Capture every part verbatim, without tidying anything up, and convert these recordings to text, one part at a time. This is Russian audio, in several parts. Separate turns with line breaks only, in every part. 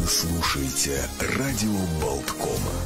Вы слушаете радио Болткома.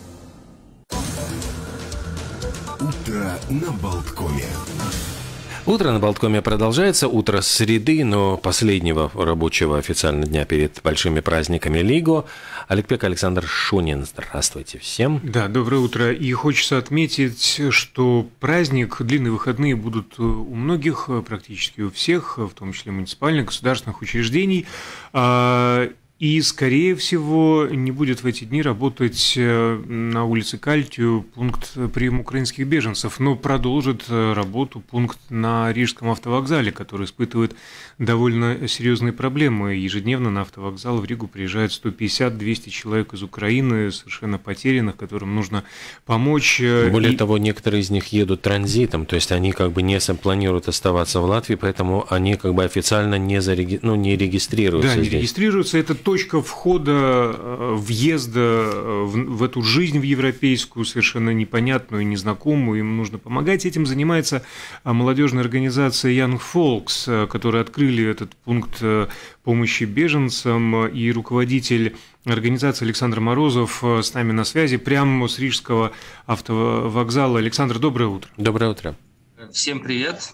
Утро на Болткоме.
Утро на Болткоме продолжается. Утро среды, но последнего рабочего официального дня перед большими праздниками ЛИГО. Олегпек Александр Шунин. Здравствуйте всем.
Да, доброе утро. И хочется отметить, что праздник, длинные выходные будут у многих, практически у всех, в том числе муниципальных, государственных учреждений. И, скорее всего, не будет в эти дни работать на улице Кальтию пункт приема украинских беженцев, но продолжит работу пункт на Рижском автовокзале, который испытывает довольно серьезные проблемы. Ежедневно на автовокзал в Ригу приезжает сто пятьдесят - двести человек из Украины, совершенно потерянных, которым нужно помочь.
Более
и...
того, некоторые из них едут транзитом, то есть они как бы не планируют оставаться в Латвии, поэтому они как бы официально не, зареги... ну, не регистрируются.
Да, не
здесь.
регистрируются. Это точка входа, въезда в, в эту жизнь в европейскую, совершенно непонятную, незнакомую. Им нужно помогать. Этим занимается молодежная организация Young Folks, которые открыли этот пункт помощи беженцам. И руководитель организации Александр Морозов с нами на связи прямо с Рижского автовокзала. Александр, доброе утро.
Доброе утро.
Всем привет.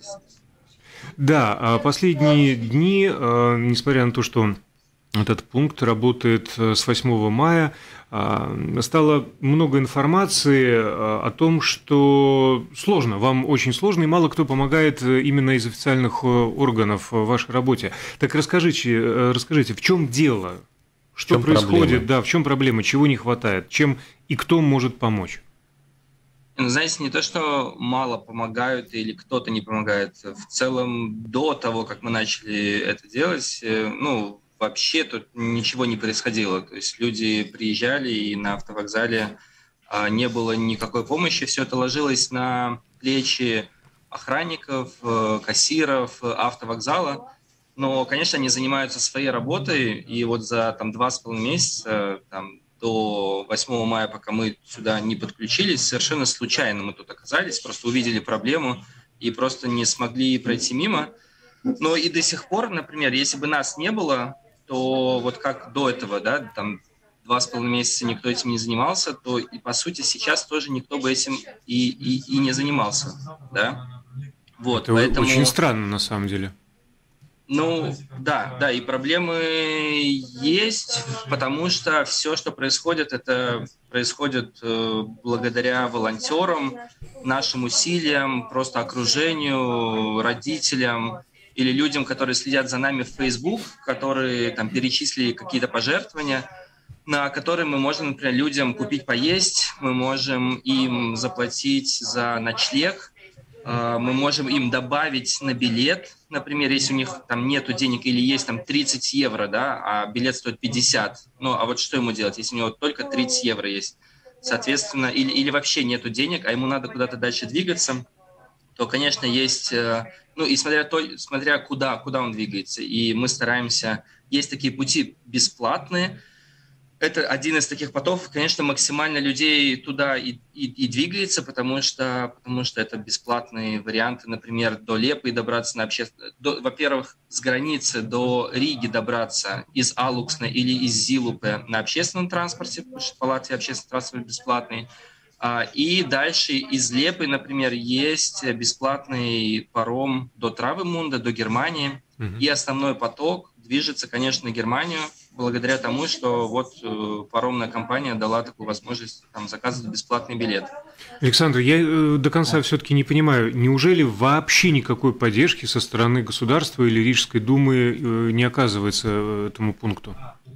Да, последние дни, несмотря на то, что этот пункт работает с восьмого мая, стало много информации о том, что сложно, вам очень сложно, и мало кто помогает именно из официальных органов в вашей работе. Так расскажите, расскажите, в чем дело? Что происходит? Проблема? Да, в чем проблема? Чего не хватает? Чем и кто может помочь?
Знаете, не то, что мало помогают или кто-то не помогает. В целом, до того, как мы начали это делать, ну, вообще тут ничего не происходило. То есть люди приезжали, и на автовокзале не было никакой помощи. Все это ложилось на плечи охранников, кассиров, автовокзала. Но, конечно, они занимаются своей работой, и вот за там, два с половиной месяца, там, до восьмого мая, пока мы сюда не подключились, совершенно случайно мы тут оказались, просто увидели проблему и просто не смогли пройти мимо. Но и до сих пор, например, если бы нас не было, то вот как до этого, да, там два с половиной месяца никто этим не занимался, то и по сути сейчас тоже никто бы этим и, и, и не занимался, да. Вот,
это
поэтому...
очень странно на самом деле.
Ну, да, да, и проблемы есть, потому что все, что происходит, это происходит э, благодаря волонтерам, нашим усилиям, просто окружению, родителям или людям, которые следят за нами в Facebook, которые там перечислили какие-то пожертвования, на которые мы можем, например, людям купить поесть, мы можем им заплатить за ночлег, мы можем им добавить на билет, например, если у них там нету денег или есть там тридцать евро, да, а билет стоит пятьдесят. Ну, а вот что ему делать, если у него только тридцать евро есть? Соответственно, или, или вообще нету денег, а ему надо куда-то дальше двигаться, то, конечно, есть, ну, и смотря, то, смотря куда, куда он двигается. И мы стараемся, есть такие пути бесплатные. Это один из таких потоков, конечно, максимально людей туда и, и, и двигается, потому что, потому что это бесплатные варианты, например, до Лепы добраться на общественном... Во-первых, с границы до Риги добраться из Алуксна или из Зилупе на общественном транспорте, потому что по Латвии общественный транспорт бесплатный. И дальше из Лепы, например, есть бесплатный паром до Травемунда, до Германии. Mm-hmm. И основной поток движется, конечно, на Германию, благодаря тому, что вот э, паромная компания дала такую возможность там, заказывать бесплатный билет.
Александр, я э, до конца да. все-таки не понимаю, неужели вообще никакой поддержки со стороны государства или Рижской думы э, не оказывается этому пункту?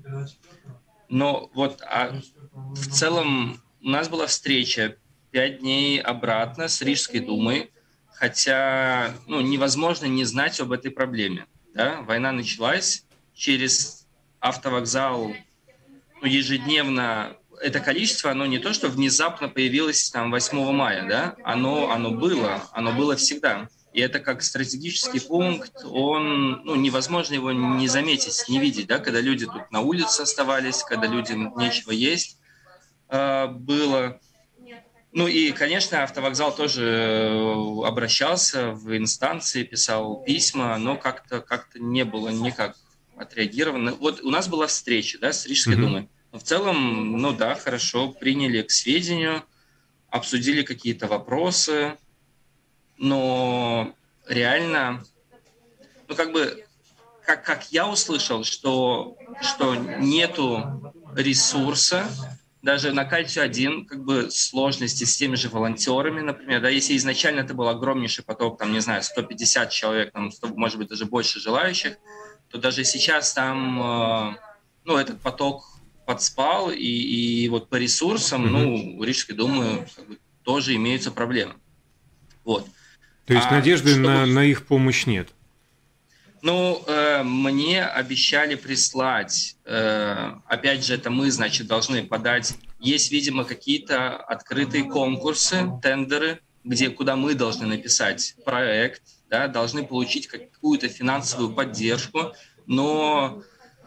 Но вот а в целом у нас была встреча пять дней обратно с Рижской думой, хотя ну, невозможно не знать об этой проблеме. Да? Война началась, через автовокзал ну, ежедневно это количество, оно не то, что внезапно появилось там восьмого мая, да? оно, оно было, оно было всегда. И это как стратегический пункт, он, ну, невозможно его не заметить, не видеть, да? Когда люди тут на улице оставались, когда людям нечего есть э, было. Ну и, конечно, автовокзал тоже обращался в инстанции, писал письма, но как-то как-то не было никак отреагировано. Вот у нас была встреча, да, с Рижской mm-hmm. думой. В целом, ну да, хорошо, приняли к сведению, обсудили какие-то вопросы, но реально, ну как бы, как, как я услышал, что, что нету ресурса, даже на Кальцию один, как бы сложности с теми же волонтерами, например, да, если изначально это был огромнейший поток, там, не знаю, сто пятьдесят человек, там, сто, может быть, даже больше желающих, то даже сейчас там, э, ну, этот поток подспал, и, и вот по ресурсам, mm-hmm. ну, у Рижской думы как бы, тоже имеются проблемы. Вот.
То есть а надежды чтобы... на, на их помощь нет?
Ну, э, мне обещали прислать, э, опять же, это мы, значит, должны подать, есть, видимо, какие-то открытые конкурсы, тендеры, где, куда мы должны написать проект, да, должны получить какую-то финансовую поддержку, но...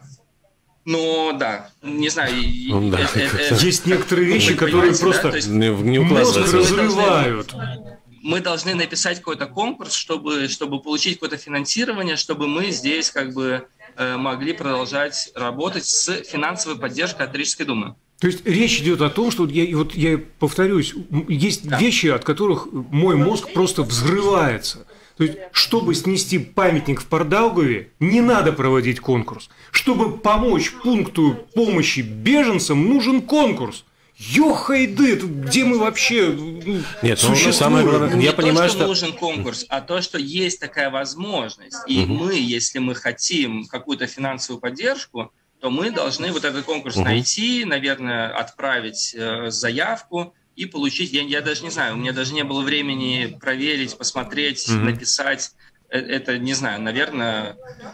Но да, не знаю.
Ну, да.
Это, это, есть некоторые вещи, которые просто да? есть, не мозг разрывают.
Мы должны написать какой-то конкурс, чтобы, чтобы получить какое-то финансирование, чтобы мы здесь как бы э, могли продолжать работать с финансовой поддержкой от Рижской думы.
То есть речь идет о том, что я, вот я повторюсь, есть да. вещи, от которых мой мозг просто взрывается. То есть, чтобы снести памятник в Пардаугаве, не надо проводить конкурс. Чтобы помочь пункту помощи беженцам, нужен конкурс. Ёхайды, где мы вообще ну,
Нет, ну, самое главное,
не
я
то,
понимаю,
что,
что
нужен конкурс, а то, что есть такая возможность. И угу. мы, если мы хотим какую-то финансовую поддержку, то мы должны вот этот конкурс угу. найти, наверное, отправить э, заявку и получить. Я, я даже не знаю, у меня даже не было времени проверить, посмотреть, угу. написать. Это, не знаю, наверное,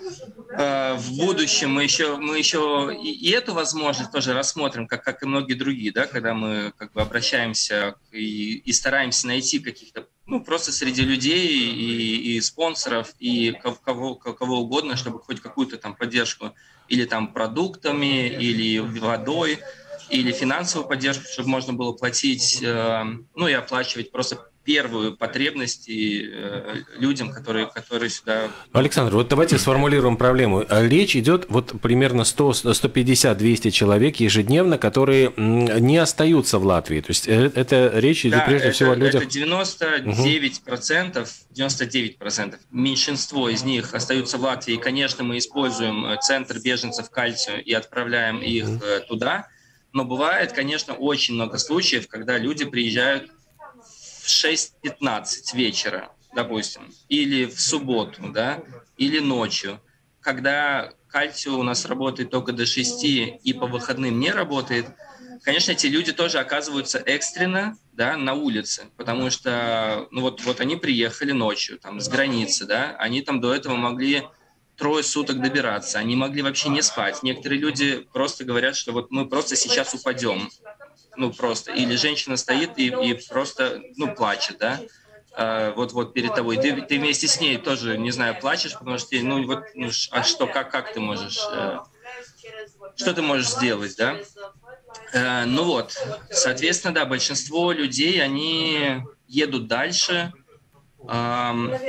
э, в будущем мы еще, мы еще и, и эту возможность тоже рассмотрим, как, как и многие другие, да, когда мы как бы обращаемся и, и стараемся найти каких-то, ну, просто среди людей и, и спонсоров, и кого, кого угодно, чтобы хоть какую-то там поддержку или там продуктами, или водой, или финансовую поддержку, чтобы можно было платить, э, ну, и оплачивать просто первую потребность и, э, людям, которые, которые сюда...
Александр, вот давайте сформулируем проблему. Речь идет вот примерно сто, сто пятьдесят, двести человек ежедневно, которые не остаются в Латвии. То есть это речь идет да, прежде
это,
всего о людях...
это девяносто девять процентов, девяносто девять процентов. Меньшинство из них остаются в Латвии. И, конечно, мы используем центр беженцев Кальцию и отправляем их угу. туда. Но бывает, конечно, очень много случаев, когда люди приезжают в шесть пятнадцать вечера, допустим, или в субботу, да, или ночью, когда Кальцию у нас работает только до шести и по выходным не работает, конечно, эти люди тоже оказываются экстренно, да, на улице, потому что, ну вот, вот они приехали ночью, там, с границы, да, они там до этого могли трое суток добираться, они могли вообще не спать. Некоторые люди просто говорят, что вот мы просто сейчас упадем. Ну, просто. Или женщина стоит и, и просто, ну, плачет, да, а, вот, вот перед тобой. Ты, ты вместе с ней тоже, не знаю, плачешь, потому что, ну, вот, ну, а что, как, как ты можешь, э, что ты можешь сделать, да? Э, ну вот, соответственно, да, большинство людей, они едут дальше. Э,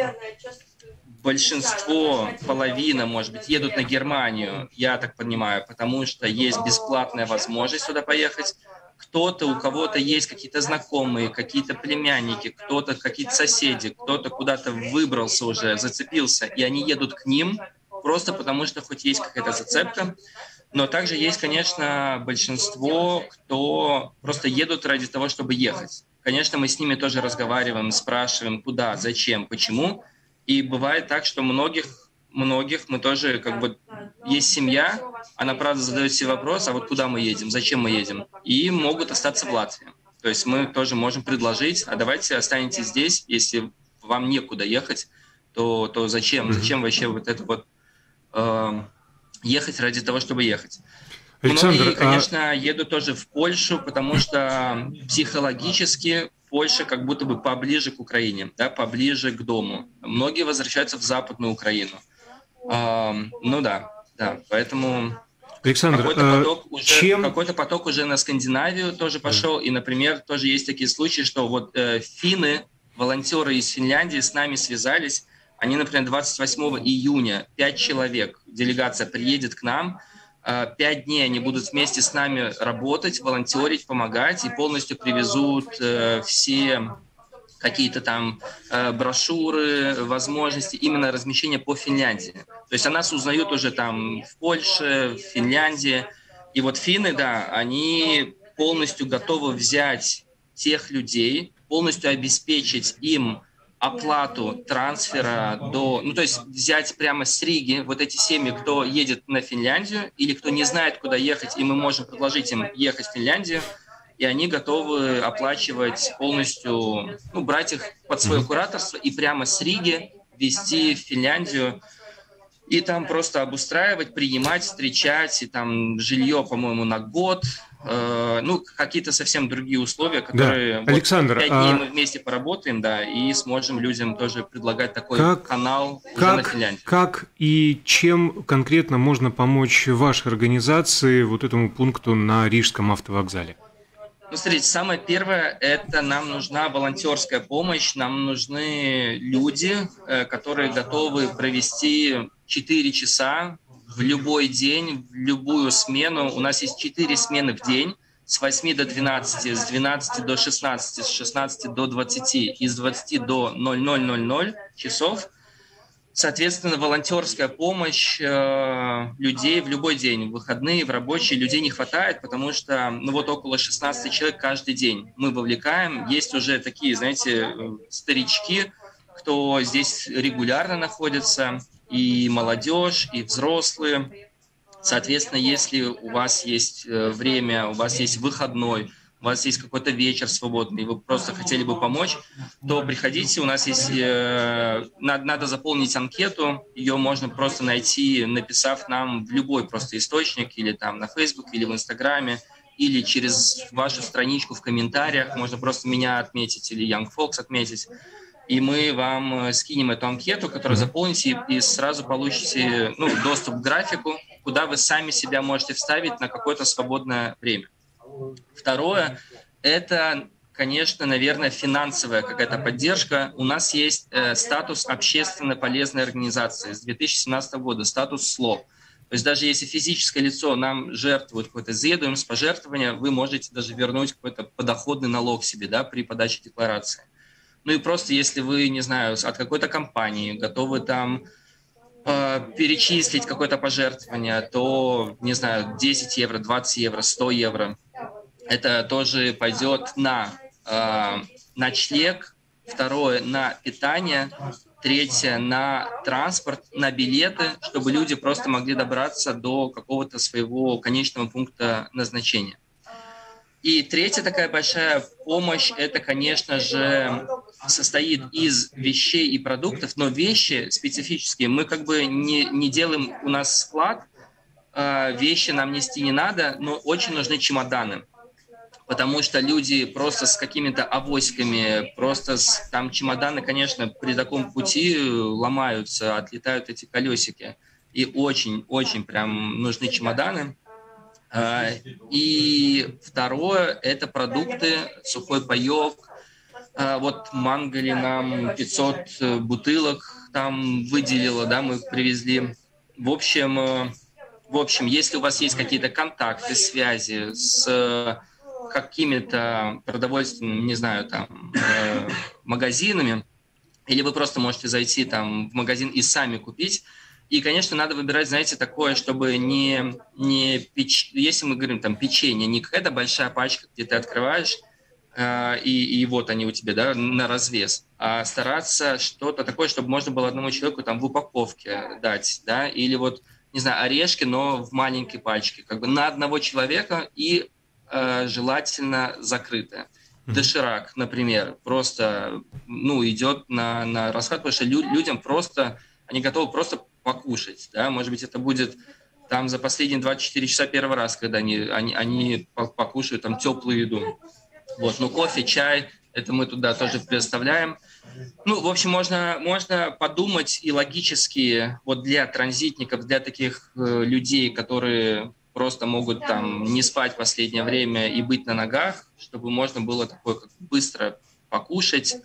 большинство, половина, может быть, едут на Германию, я так понимаю, потому что есть бесплатная возможность туда поехать. Кто-то, у кого-то есть какие-то знакомые, какие-то племянники, кто-то, какие-то соседи, кто-то куда-то выбрался уже, зацепился, и они едут к ним просто потому, что хоть есть какая-то зацепка. Но также есть, конечно, большинство, кто просто едут ради того, чтобы ехать. Конечно, мы с ними тоже разговариваем, спрашиваем, куда, зачем, почему. И бывает так, что многих, многих мы тоже, как бы, есть семья, она, правда, задает себе вопрос, а вот куда мы едем, зачем мы едем, и могут остаться в Латвии. То есть мы тоже можем предложить, а давайте останетесь здесь, если вам некуда ехать, то, то зачем, зачем вообще вот это вот э, ехать ради того, чтобы ехать. Александр, многие, конечно, а... едут тоже в Польшу, потому что психологически Польша как будто бы поближе к Украине, да, поближе к дому. Многие возвращаются в Западную Украину. Э, ну да, да, поэтому...
Александр,
какой-то поток, уже, чем... какой-то поток уже на Скандинавию тоже пошел, и, например, тоже есть такие случаи, что вот э, финны, волонтеры из Финляндии с нами связались, Они, например, двадцать восьмого июня пять человек, делегация приедет к нам, пять дней они будут вместе с нами работать, волонтерить, помогать и полностью привезут все какие-то там брошюры, возможности именно размещения по Финляндии. То есть о нас узнают уже там в Польше, в Финляндии. И вот финны, да, они полностью готовы взять тех людей, полностью обеспечить им оплату трансфера до... Ну, то есть взять прямо с Риги вот эти семьи, кто едет на Финляндию или кто не знает, куда ехать, и мы можем предложить им ехать в Финляндию, и они готовы оплачивать полностью, ну, брать их под свое кураторство и прямо с Риги везти в Финляндию, и там просто обустраивать, принимать, встречать, и там жилье, по-моему, на год, э, ну, какие-то совсем другие условия, которые...
Да. Александр,
вот, пять дней
а...
мы вместе поработаем, да, и сможем людям тоже предлагать такой
как,
канал уже
как,
на Финляндии.
Как и чем конкретно можно помочь вашей организации вот этому пункту на Рижском автовокзале?
Ну, смотрите, самое первое, это нам нужна волонтерская помощь, нам нужны люди, которые готовы провести четыре часа в любой день, в любую смену. У нас есть четыре смены в день, с восьми до двенадцати, с двенадцати до шестнадцати, с шестнадцати до двадцати и с двадцати до ноль ноль ноль ноль часов. Соответственно, волонтерская помощь э, людей в любой день, в выходные, в рабочие, людей не хватает, потому что, ну вот около шестнадцати человек каждый день мы вовлекаем. Есть уже такие, знаете, старички, кто здесь регулярно находится, и молодежь, и взрослые. Соответственно, если у вас есть время, у вас есть выходной, у вас есть какой-то вечер свободный, и вы просто хотели бы помочь, то приходите, у нас есть, э, надо, надо заполнить анкету, ее можно просто найти, написав нам в любой просто источник, или там на Facebook, или в Инстаграме, или через вашу страничку в комментариях, можно просто меня отметить или Young Fox отметить, и мы вам скинем эту анкету, которую заполните, и, и сразу получите, ну, доступ к графику, куда вы сами себя можете вставить на какое-то свободное время. Второе, это, конечно, наверное, финансовая какая-то поддержка. У нас есть э, статус общественно полезной организации с две тысячи семнадцатого года, статус СЛО. То есть даже если физическое лицо нам жертвует какой-то заведомость, пожертвования, вы можете даже вернуть какой-то подоходный налог себе, да, при подаче декларации. Ну и просто если вы, не знаю, от какой-то компании готовы там э, перечислить какое-то пожертвование, то, не знаю, десять евро, двадцать евро, сто евро, это тоже пойдет на э, ночлег, второе на питание, третье на транспорт, на билеты, чтобы люди просто могли добраться до какого-то своего конечного пункта назначения. И третья такая большая помощь, это, конечно же, состоит из вещей и продуктов, но вещи специфические. Мы как бы не, не делаем у нас склад, э, вещи нам нести не надо, но очень нужны чемоданы. Потому что люди просто с какими-то авоськами, просто с, там чемоданы, конечно, при таком пути ломаются, отлетают эти колесики. И очень-очень прям нужны чемоданы. И второе – это продукты, сухой паек. Вот Мангали нам пятьсот бутылок там выделила, да, мы привезли. В общем, в общем, если у вас есть какие-то контакты, связи с какими-то продовольственными, не знаю, там, э, магазинами, или вы просто можете зайти там в магазин и сами купить. И, конечно, надо выбирать, знаете, такое, чтобы не, не печ... если мы говорим там печенье, не какая-то большая пачка, где ты открываешь, э, и, и вот они у тебя, да, на развес, а стараться что-то такое, чтобы можно было одному человеку там в упаковке дать, да, или вот, не знаю, орешки, но в маленькой пачке, как бы на одного человека и желательно закрытая. Доширак, например, просто, ну, идет на, на расход, потому что лю- людям просто, они готовы просто покушать, да, может быть, это будет там за последние двадцать четыре часа первый раз, когда они, они, они покушают там теплую еду. Вот, ну, кофе, чай, это мы туда тоже предоставляем. Ну, в общем, можно, можно подумать и логически, вот для транзитников, для таких э, людей, которые просто могут там не спать в последнее время и быть на ногах, чтобы можно было такое как быстро покушать,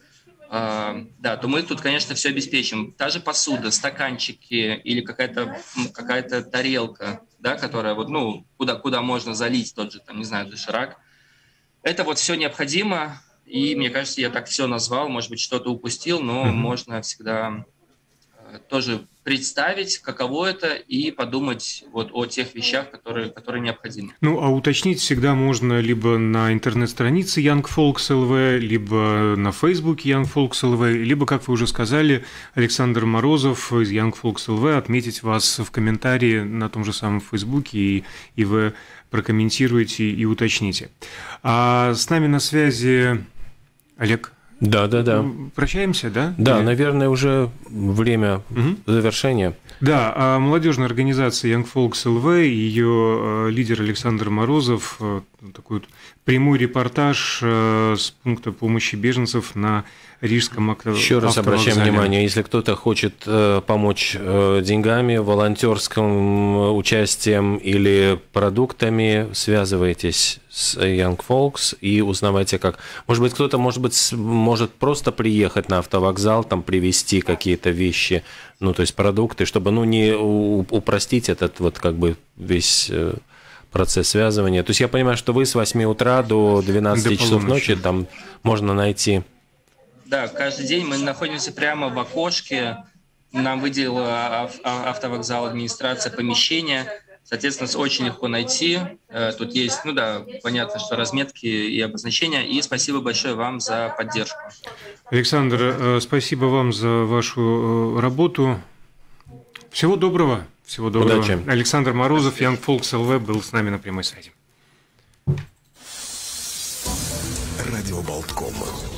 да, то мы тут, конечно, все обеспечим. Та же посуда, стаканчики или какая-то какая-то тарелка, да, которая вот, ну, куда, куда можно залить тот же, там, не знаю, доширак. Это вот все необходимо, и мне кажется, я так все назвал, может быть, что-то упустил, но mm-hmm. можно всегда тоже представить, каково это, и подумать вот о тех вещах, которые, которые необходимы.
Ну, а уточнить всегда можно либо на интернет-странице Young Folks точка эл ви, либо на Фейсбуке Young Folks точка эл ви, либо, как вы уже сказали, Александр Морозов из Young Folks точка эл ви отметить вас в комментарии на том же самом Фейсбуке, и, и вы прокомментируете и уточните. А с нами на связи Олег.
Да, да, да.
Прощаемся, да?
Да,
Или...
наверное, уже время угу. завершения.
Да, а молодежная организация Young Folks точка эл ви, ее лидер Александр Морозов, такой вот прямой репортаж с пункта помощи беженцев на Рижском автовокзале.
Еще раз обращаем внимание, если кто-то хочет помочь деньгами, волонтерским участием или продуктами, связывайтесь с Young Folks и узнавайте, как. Может быть, кто-то, может быть, может просто приехать на автовокзал, там привезти какие-то вещи, ну, то есть продукты, чтобы, ну, не упростить этот вот как бы весь процесс связывания. То есть я понимаю, что вы с восьми утра до двенадцати часов ночи там можно найти.
Да, каждый день мы находимся прямо в окошке. Нам выделила автовокзал администрация помещение. Соответственно, очень легко найти. Тут есть, ну да, понятно, что разметки и обозначения. И спасибо большое вам за поддержку.
Александр, спасибо вам за вашу работу. Всего доброго. Всего доброго.
Удачи.
Александр Морозов, Young Folks точка эл ви, был с нами на прямой связи.
Радио Болтком.